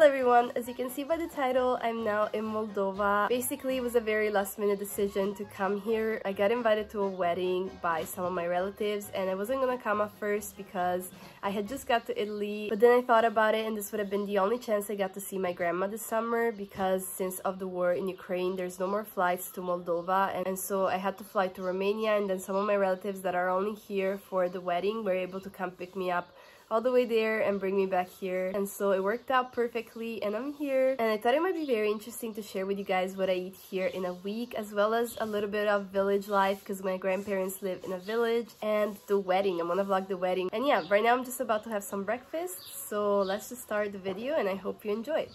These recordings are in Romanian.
Hello everyone, as you can see by the title, I'm now in Moldova. Basically, it was a very last minute decision to come here. I got invited to a wedding by some of my relatives and I wasn't gonna come at first because I had just got to Italy, but then I thought about it and this would have been the only chance I got to see my grandma this summer because since of the war in Ukraine, there's no more flights to Moldova and so I had to fly to Romania, and then some of my relatives that are only here for the wedding were able to come pick me up all the way there and bring me back here, and so it worked out perfectly and I'm here. And I thought it might be very interesting to share with you guys what I eat here in a week, as well as a little bit of village life because my grandparents live in a village, and the wedding. I'm gonna vlog the wedding. And yeah, right now I'm just about to have some breakfast, so let's just start the video and I hope you enjoy.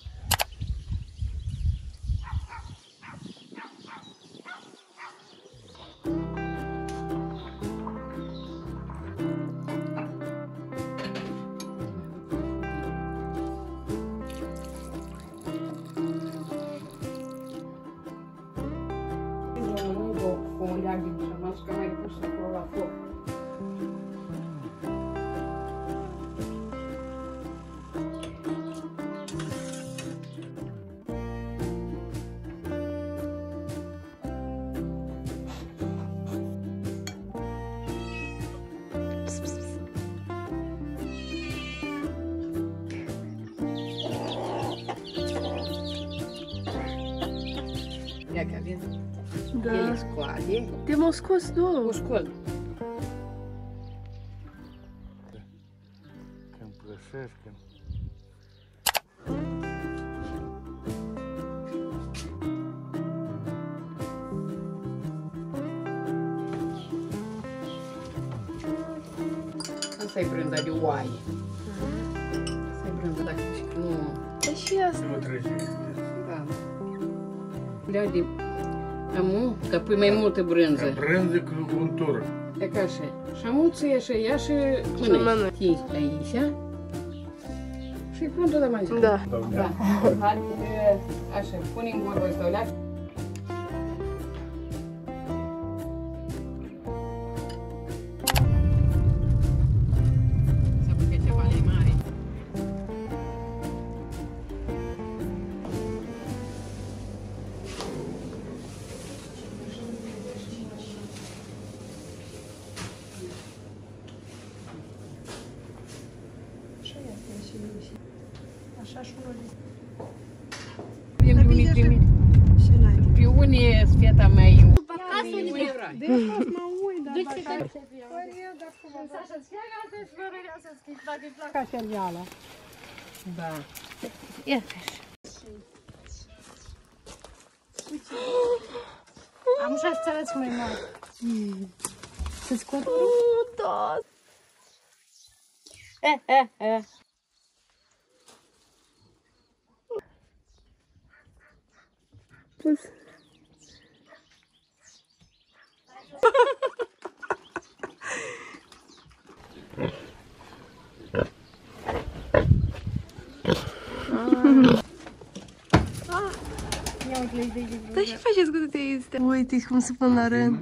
Masca mai pusă acolo la foc. Ia că vezi. Da. Ele scoade. Te-am scos două. O scol. Când plășești, când... Asta e brânza de oaie. Asta e brânza, dacă zici că nu... Da și asta. Nu trece. Da. Lea de... Amu, că pui mai multă brânză. Ca brânză cu untură. E ca așa. Și amuță ia și mână. Tii aici. Și pun tot mai zi. Da. Da. Așa, pune în vorbă ăsta, lea. Să pune ceva mai mare. Așa și unul. Pe unii sfeta mai... Da. Ia. Am ușa să arăți mai mare. Să-ți scot? Da. Pus. Da, și faceți cu toate astea? Uite cum se pun la rând.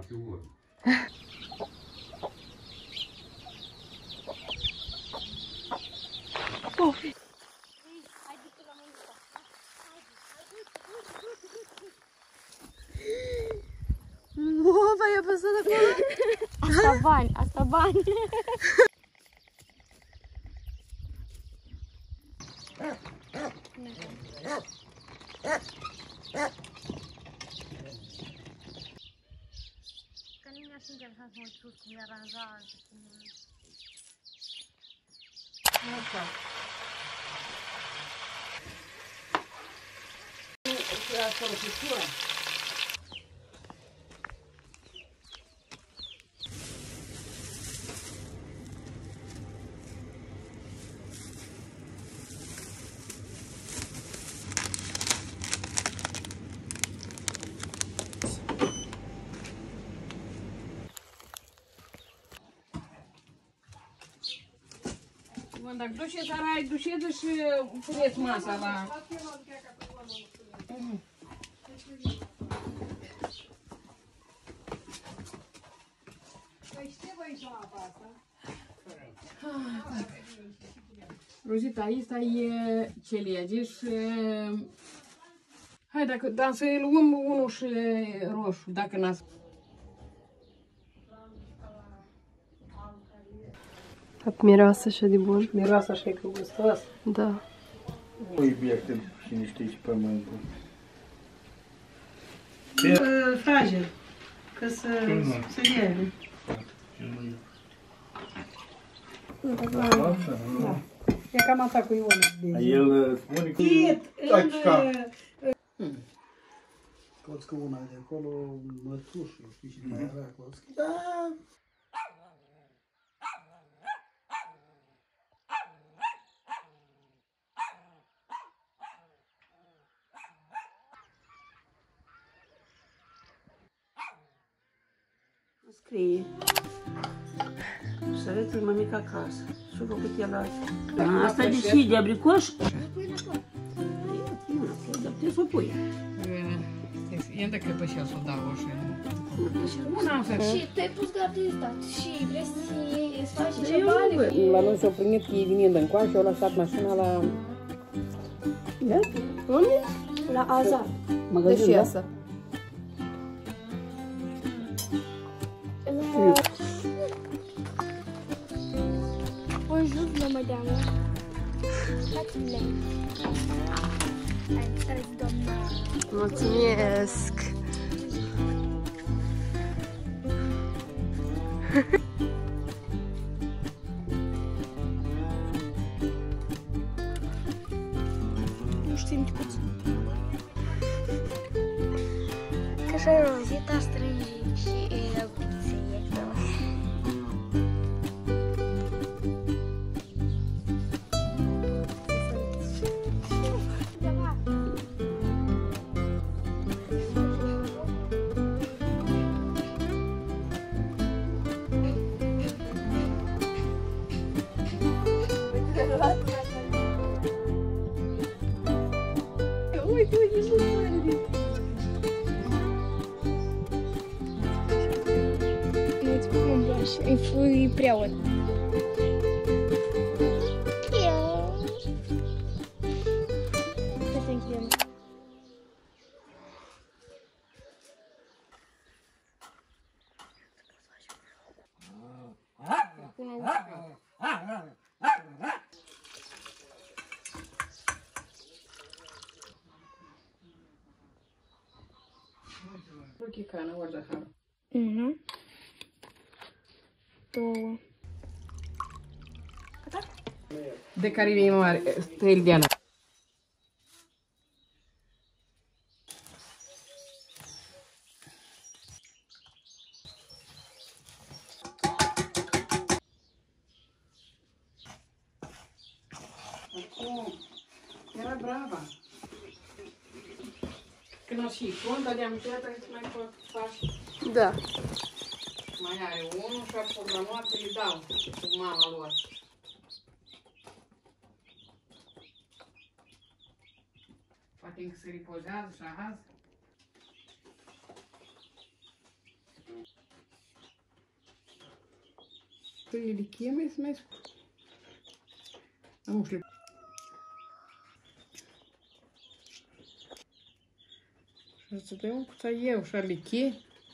Ova, i-a apăsat acolo? Asta bani. Că nu mi-aș încerca să mă sus cum e aranjat. Așa. Acolo pictură. Dacă duceți arai, duceți și puneți masa la... Rosita, asta e celege și... Hai, dar să luăm unul și roșu, dacă n-ați... Miroase așa de bun. Miroase așa că gustos. Da. Obiecte și niște și pământul. Fragil, că să iele. E cam asta cu Iona. El spune că... Poți că una de acolo, mătușul, știi, și mai era acolo. Da! Scrie. Să arăți mămica acasă. Și-o făcut el asta e de ce? De abricoș? Trebuie să o pui. Iată că pe și-o să o dau și... Una să... Și tu ai pus gata și vrei să-ți faci ceva? La noi s-a primit că ei venind încoace, au lăsat mașina la... Unde? La Azar. De ce asta? Bonjour, madame. Faci-le. Doamna. Mulțumesc! Nu știm ce puțin. Că și-a rozit a strângi și e aguție. Uite, uite, ce mare! Nu-ți pun blush, e prea ot. Să se închidem. Ruki kana wadda har. Una. Două. De care e mai mare, stai Diana. Era brava. Când o și conta de amintire, mai pot face. Da. Mai are unul și a programat că îi dau cu mama lor. Poate încă se ripozează și ahaz. Tu e lichie, mai spune? Nu știu. Și să dăm cu eu și lichie.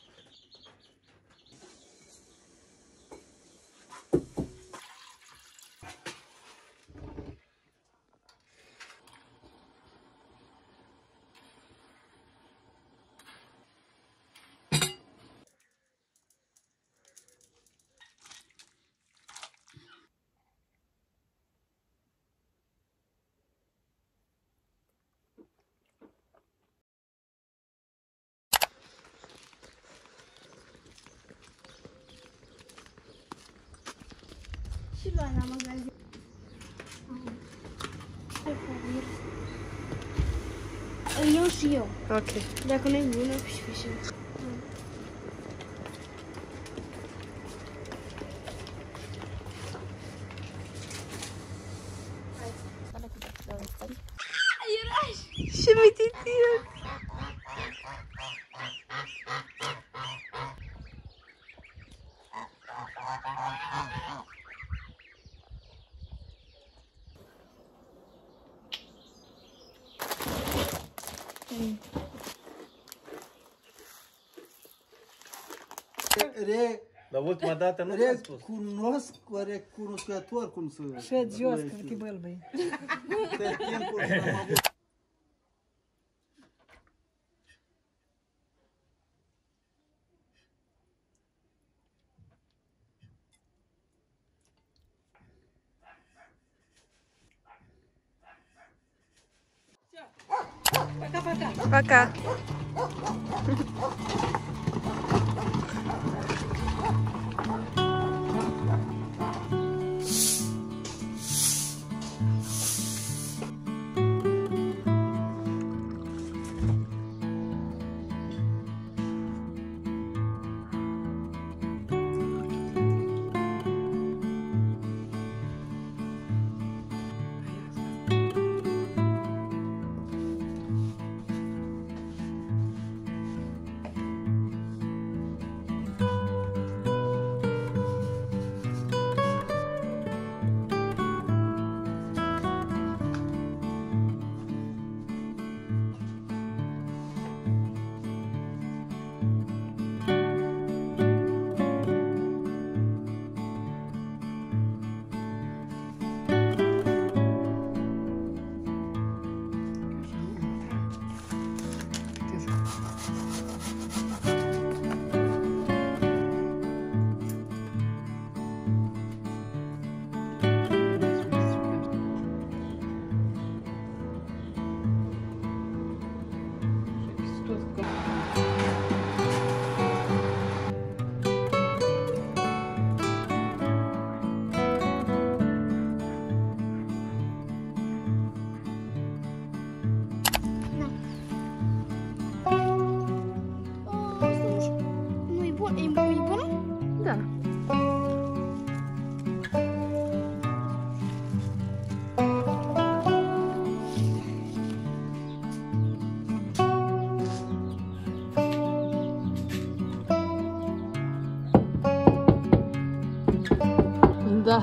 Și luam la magazin. Eu și eu. Ok. Dacă nu-i bună, și eu. Și mititir! La ultima dată nu am spus. Recunoscător cum să... Și jos, că te bălbăi. Pe timpul când am avut... Пока. Nu-i bun, e bună? Da. Da.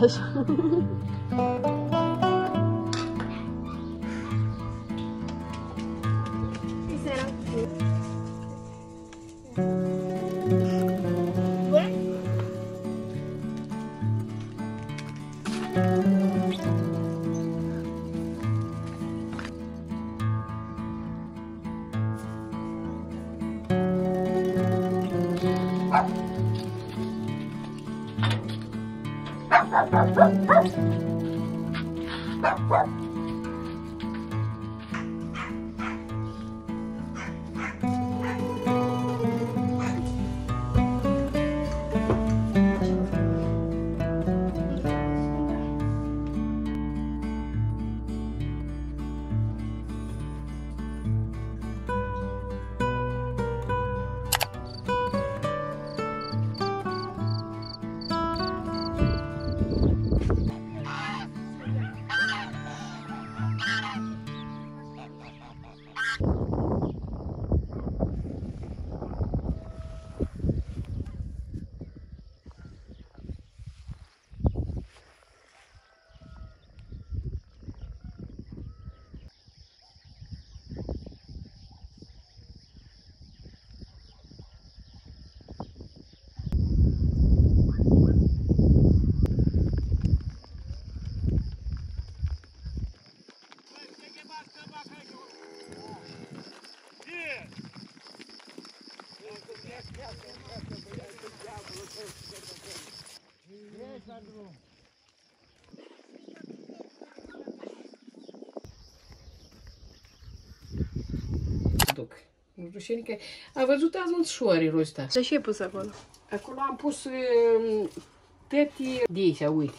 Nu știu ce nică. A văzut azi mulți șoarelul ăsta. Dar ce ai pus acolo? Acolo am pus tăti de aici, uite.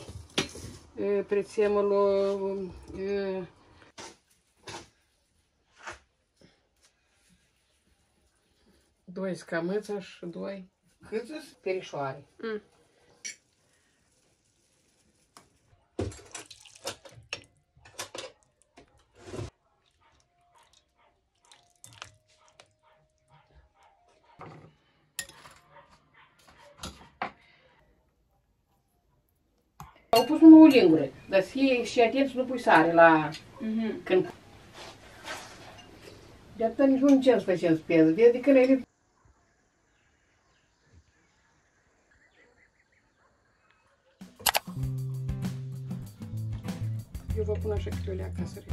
Prețemul doi scamâța și doi perișoare. Au pus numai o lingură, dar să fie și atent să nu pui sare la când... De atâta nici nu încerc să facem speză. Vezi că le eu vă pun așa câte o leacă să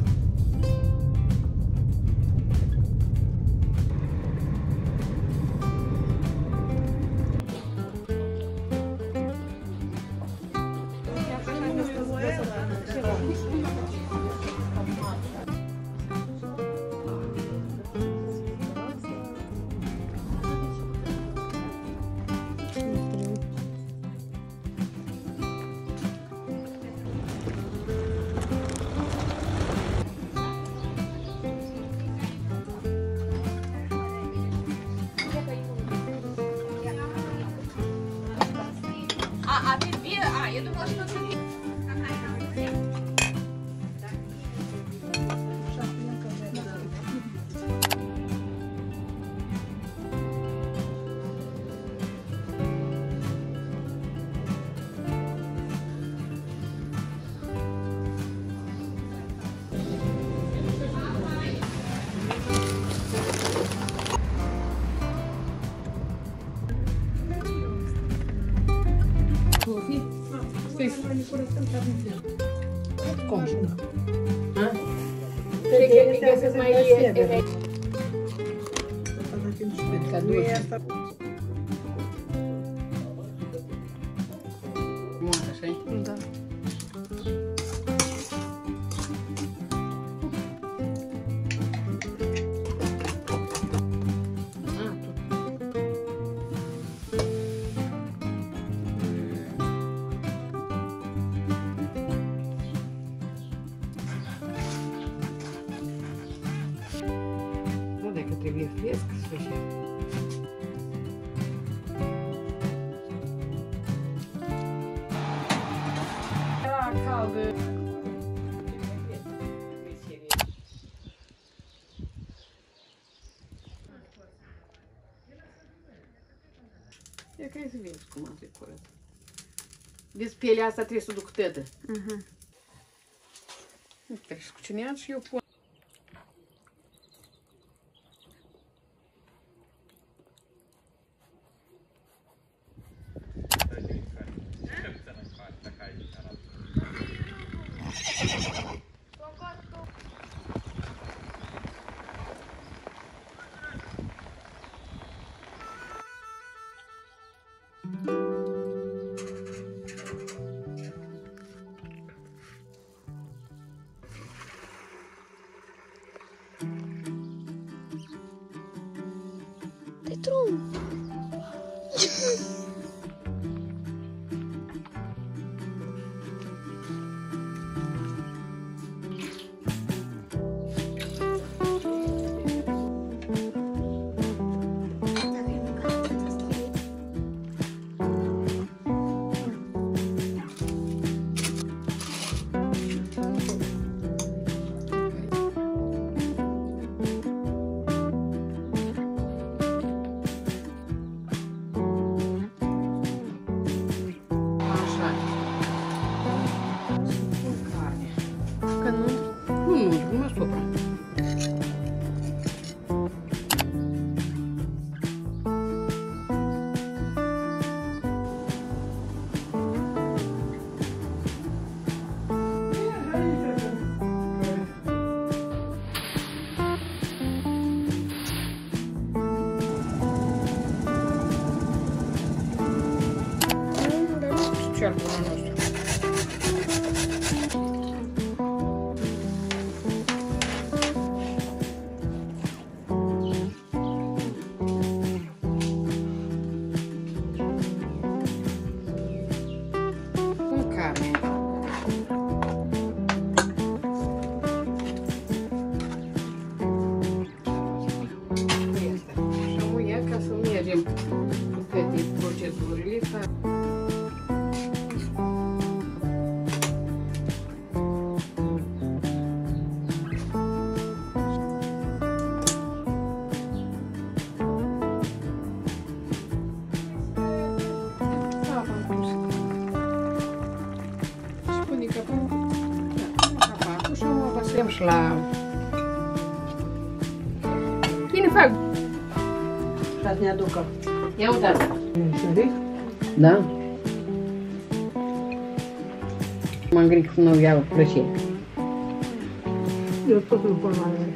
Como? Hã? Fica să mai e. Moară, așa-i? Da. Trebuie fresc să faci. Era caldă. Ia că să vezi cum am decorat. Vezi, pielea asta trebuie să o duc tătă. Trebuie să cucineat și eu pun. Te trum. Și la Cine fac? Ca să ne aducă. Ia uitați. Da? M-am gândit că nu iau prășit. Eu tot nu pun mai.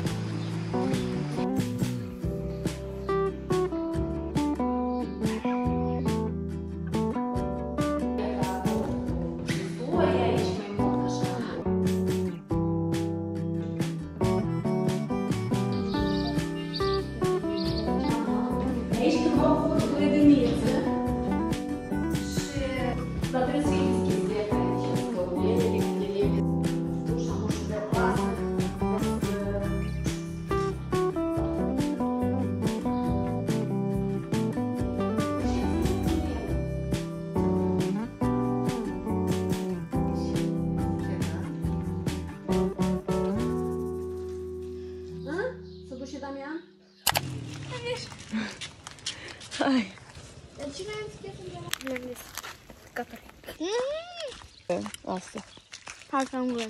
Hai. Asta. Hai că am gol.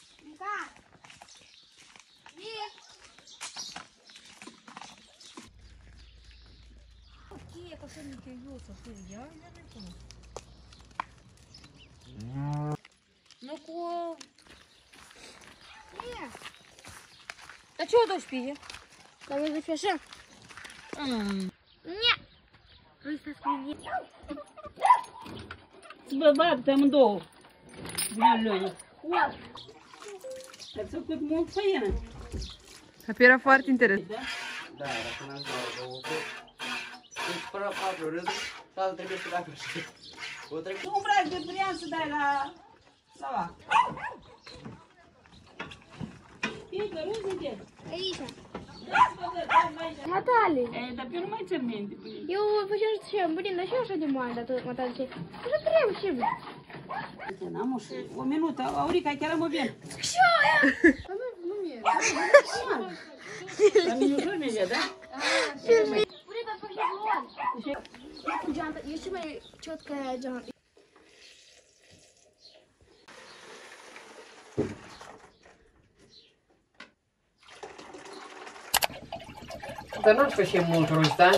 Ну ко. А чего дождь пьет? Dar vezi fi așa? Nia! Vrei să scrie? Bă, pe amândouă. Bună, ați făcut mult făină. Era foarte interesant. Da, era până în ziua două. Deci până la 4 rând, sau trebuie să dai așa. O trecut. Nu vrei de prian să dai la lava. Fică, unde de? Aici. Natale. Dar eu nu mai țin minte. Eu făceam și bine, dar și eu așa de mare, dar tot Natale ce. Așa trebuie și eu. N-am și o minută, Aurica, chiar mă vin. Și aia! Nu mi-e. Dar nici nu mi-e, da? Bune, dar fac și vlog. Geanta, e și mai ciotcă geanta. Dar nu-ți făcem mult ăsta.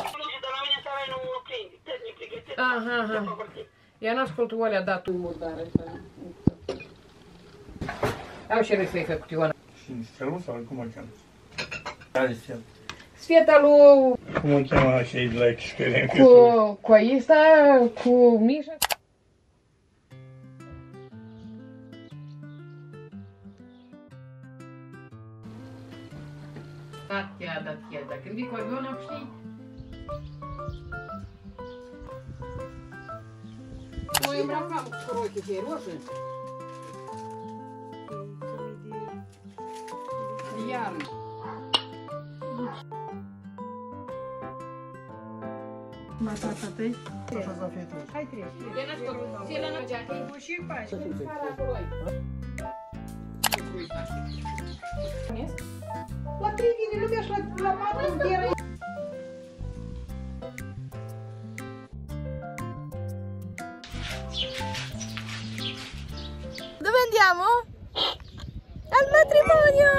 Aha. Я насколько Оля да tu murdare. Au și răsfei făcut Ioana. Sfelu sau cum o cheamă? Care sfel? Sfeta lui... Cum o cheamă așa de la experiență? Cu Aista, cu Mișa. Da. Când vii cu avionul, știi? Noi îmbrăcam cu rochii cei roșii. Iarnă. Mai faci atâi? Așa să fie trei. Hai treci. Я насколько села на джаке, мужчи пачка. La 3 din lumea și la 4 înteră. Dove andiamo? Al matrimonio!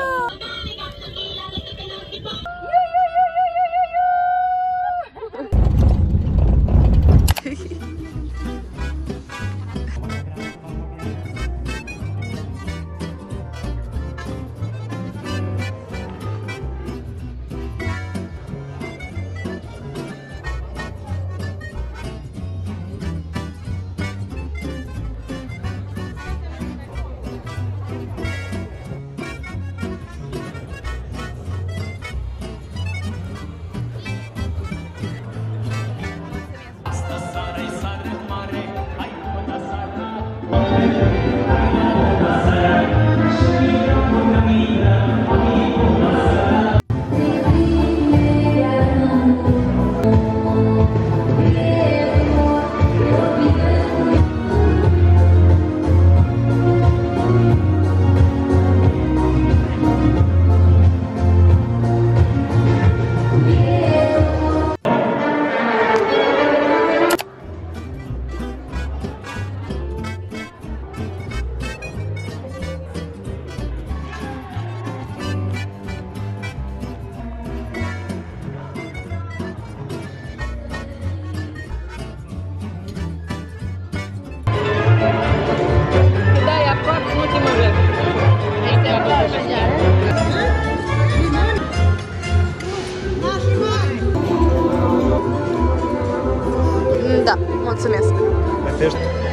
Mulțumesc! Plătești?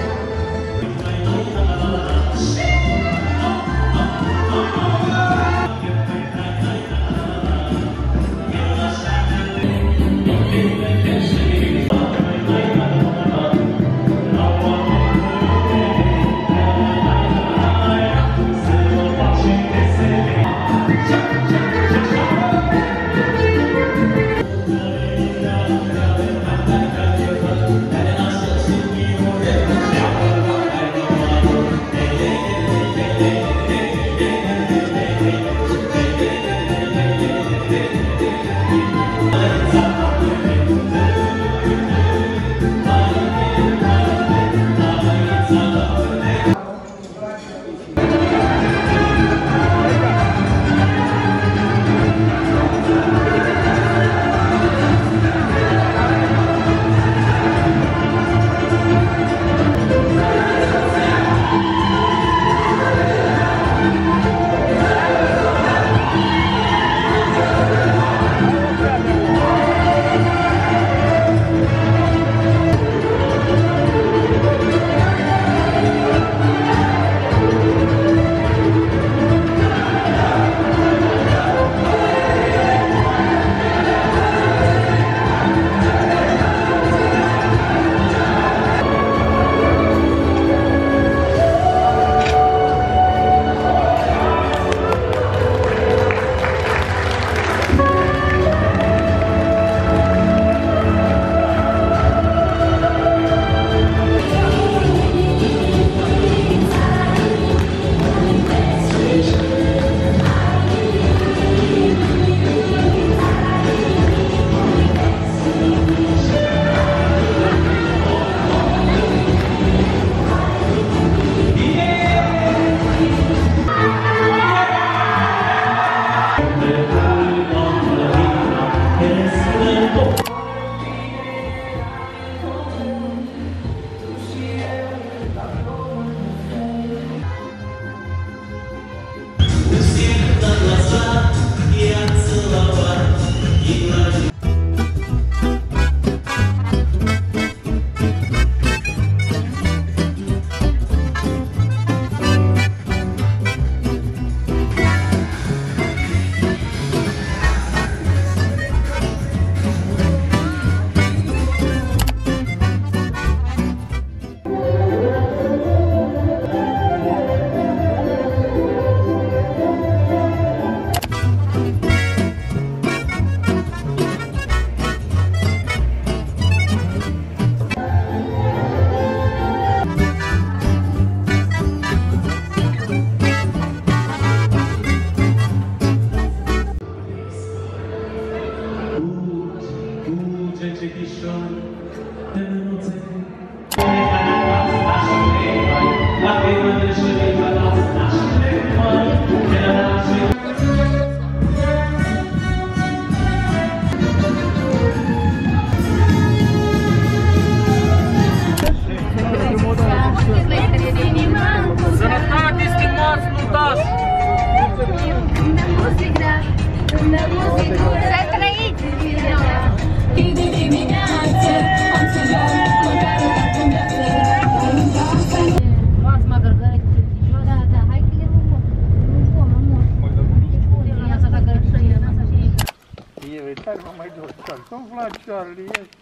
Sunt flacioarele, ești.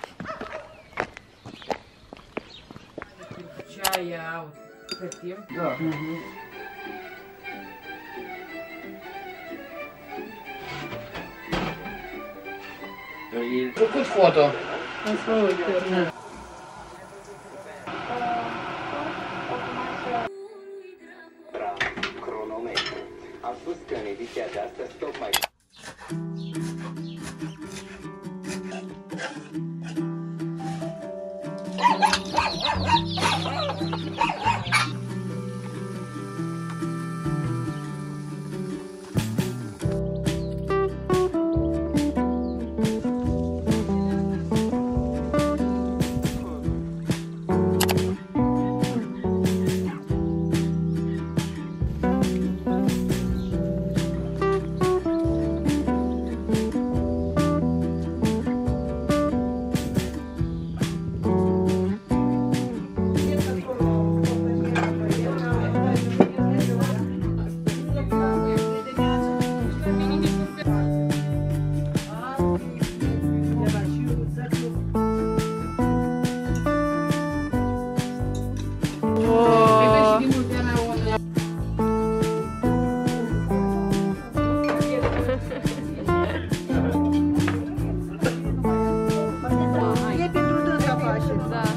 Ce aia, hârtie? Da. Făcut foto. Cronometru. Am spus că în ediția de astăzi tocmai... Așa, da.